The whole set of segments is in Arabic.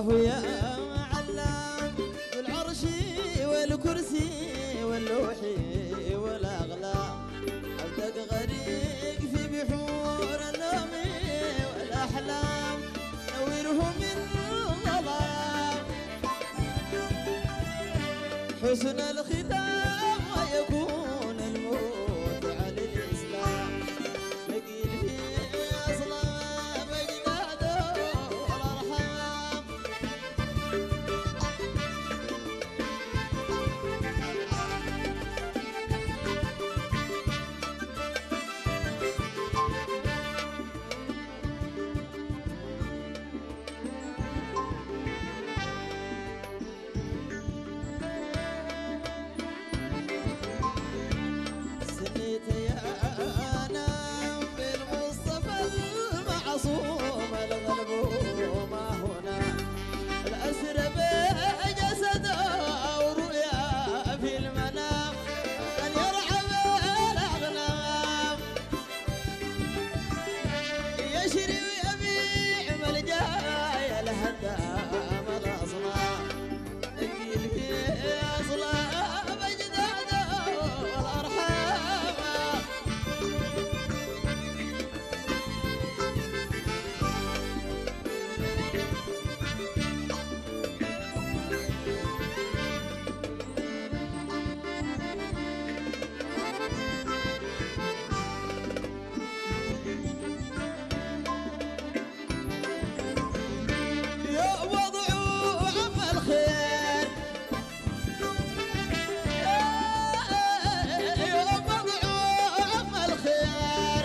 الله يا علام بالعرش والكرسي واللوح والأقلام عبدك غريق في بحور النوم والأحلام نوره من ظلام حسن الختام ويكون الموت على الإسلام نقيل في أصلاب أجداده والأرحام سنيت يا أنا بالمصطفى المعصوم الغلب ما هنا الأسر بجسده ورؤيا في المنام أن يرعى الأغنام يشري ويبيع ملجاي الهدام الأصنام نقيل في أصلاب أجداده والأرحام يا وضع عم الخير يا وضع عم الخير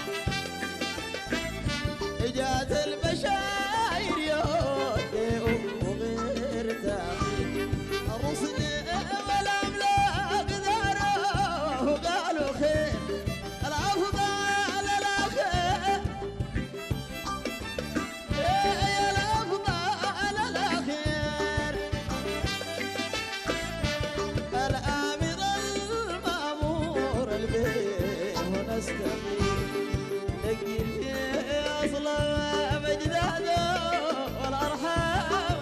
جات البشاير يودي وغير تاخير الرسل والأملاك داروا وقالوا خير الأفضل الأخير يا الأفضل الأخير الآمر المأمور البيه ونستقيم نقيل في أصلاب أجداده والأرحام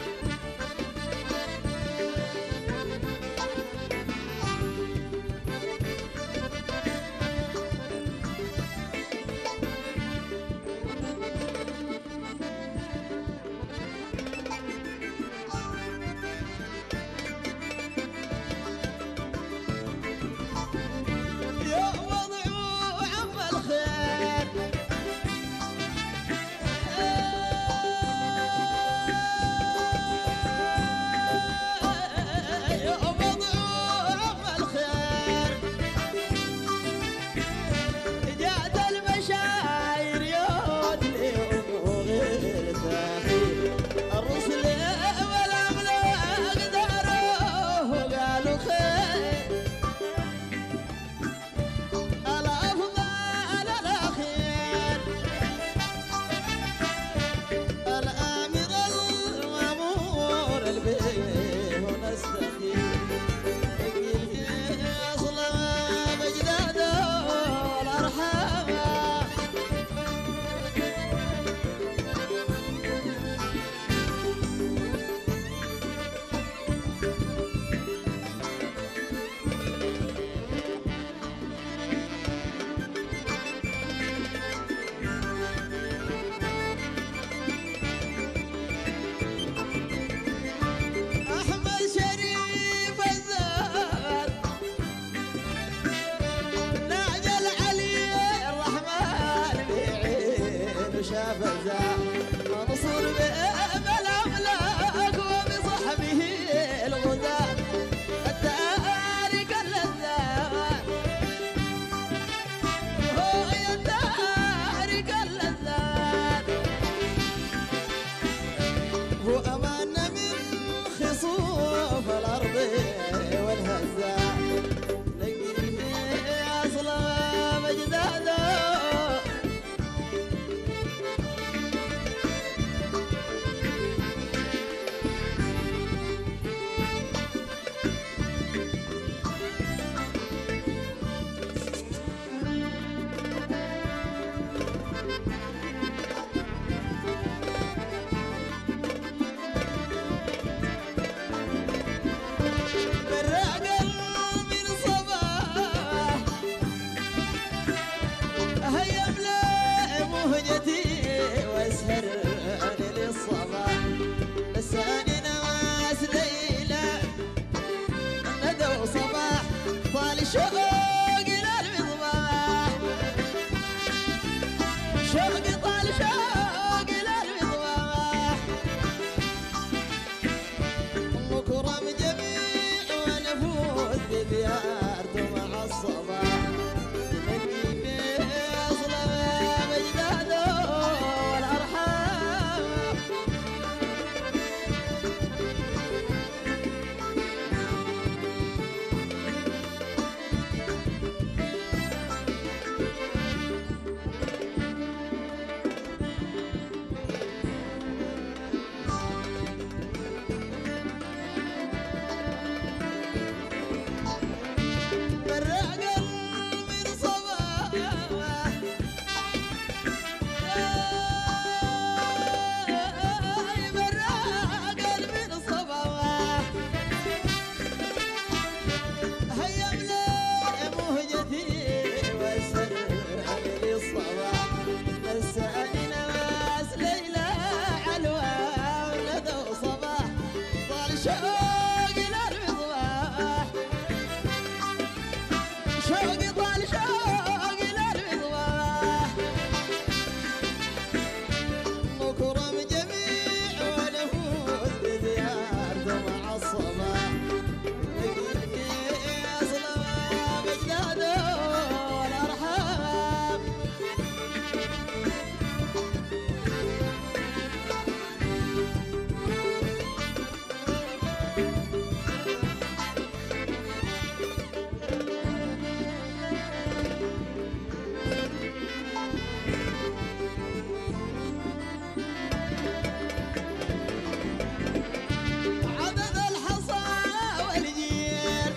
يا وضع عم الخير يا وضع عم الخير جات المشاعر يودي وغير تاخير الرسل والأملاك داروا وقالوا خير الأفضل الأخير الآمر المأمور البيه ونستقيم نقيل في أصلاب أجداده والأرحام أحمد شريف الزهر نعجل علي الرحمن بعين شاف الزهر منصور بالأملاك وبصحبه الغزاة التارك اللذات هو التارك اللذات هو أمان من خصوف الأرض والهزات نقيل في أصلاب أجداده شوقي للمصباح شوقي طال شوقي للمصباح مكرم جميع ونفوس بزيارته مع الصباح نقيل في أصله بجداده والأرحام عدد الحصى والجيل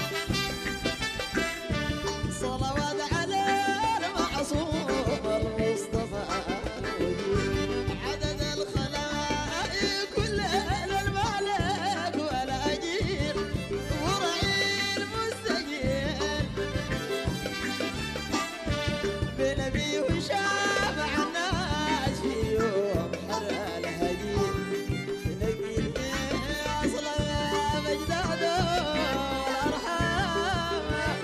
صلوات على المعصوم المصطفى الوجيه عدد الخلائق كل الملك والأجير ورعي المستجير بنبي وشافع الناس في يوم حر الهجير نقيل في أصل بجداده والأرحام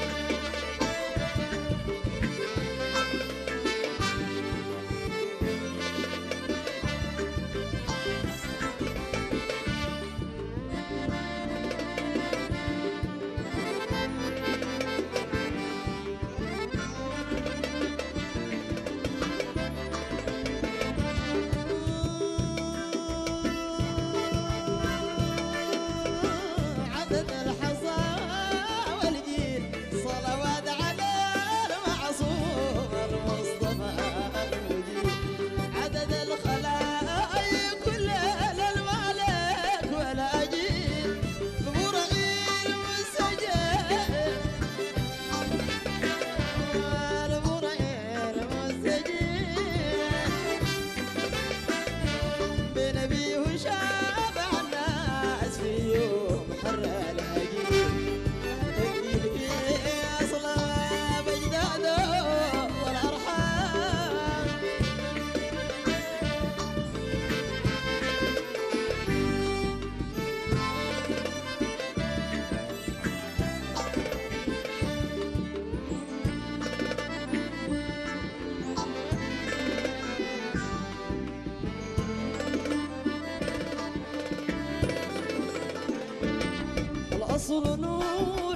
عدد الحصى والجيل صلوات على المعصوم المصطفى الوجيه عدد الخلائق كل الملك والأجيل برعي المستجير برعي المستجير بنبيه شافع الناس في يوم حر الهجير نقيل في أصله بجداده والأرحام الأصل نور